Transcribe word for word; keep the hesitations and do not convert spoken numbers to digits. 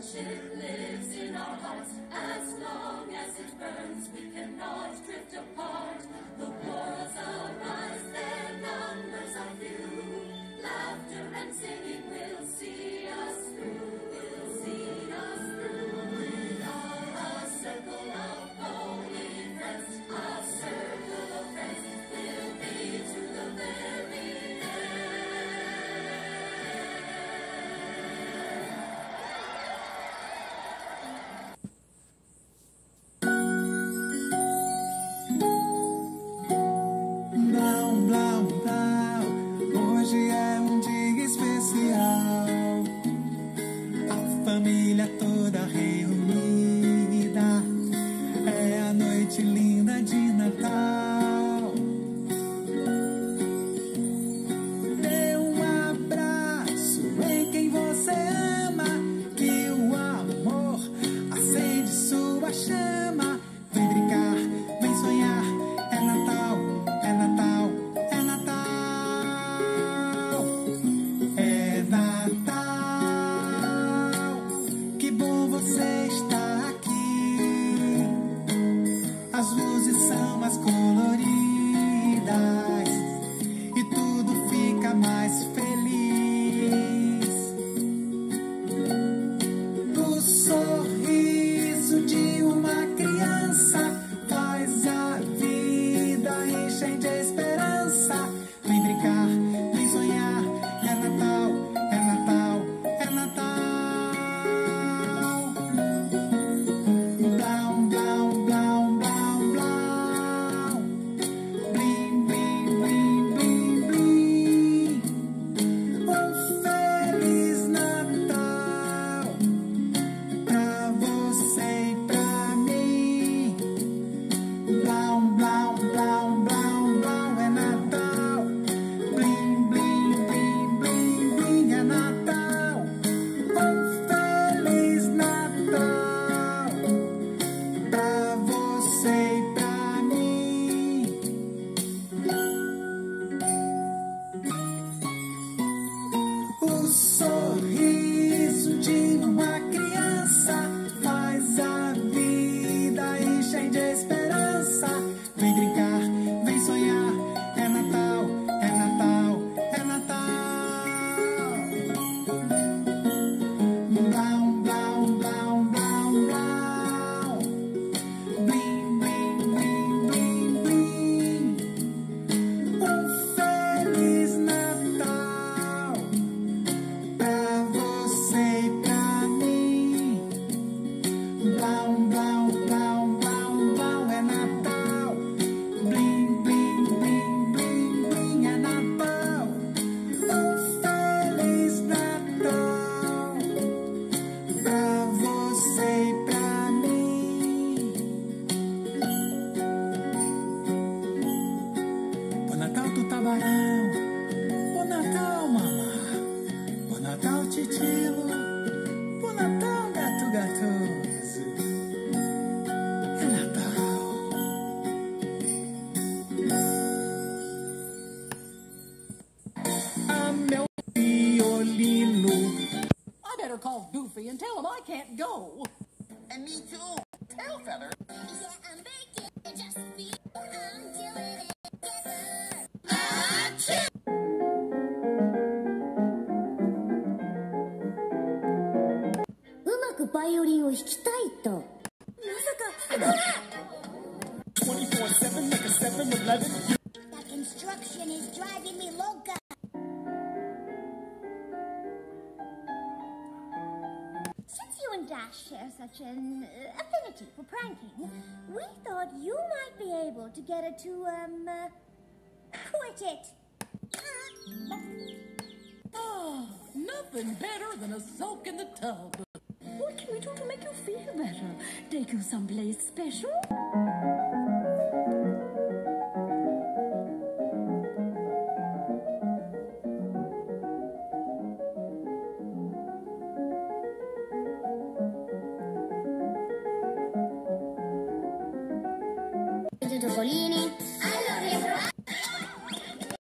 friendship lives in our hearts. As long as it burns, we cannot drift apart. The quarrels arise, their numbers are few. Laughter and singing will see us through, will see us through. We are a circle of holy friends, a circle of friends will be to the very Hoje é um dia especial, a família toda reunida, é a noite linda de Natal. Dê um abraço em quem você ama, que o amor acende sua chama. Vem brincar, vem sonhar, é Natal, é Natal. As luzes são mais coloridas e tudo fica mais feliz. O sorriso de uma criança faz a vida encher de esperança. Vem brincar, vem sonhar, é Natal, é Natal, é Natal. Blau, blau, blau. O sorriso de uma criança faz a vida encher de esperança. Vem brincar, vem sonhar, é Natal, é Natal, é Natal. Blau, blau, blau, blau, blau. Blim, blim, blim, blim, blim. Um feliz Natal pra você e pra mim. Blau, blau, blau, blau, blau, é Natal. Blim, blim, blim, blim, blim, é Natal. Um feliz Natal pra você e pra mim. Bom Natal, Tutabarão. Bom Natal, mamá. Bom Natal, titilo. Bom Natal, gato gatoso. É Natal. Ah, meu violino. I better call Goofy and tell him I can't go. And me too. Tail feather. Yeah, I'm baking, just feel I'm doing it together.うまくバイオリンを弾きたいと。まさか、 twenty-four seven like a seven eleven. That construction is driving me loca. Since you and Dash share such an uh, affinity for pranking, we thought you might be able to get her to, um, uh, quit it. Oh, nothing better than a soak in the tub. What can we do to make you feel better? Take you someplace special? Topolini. I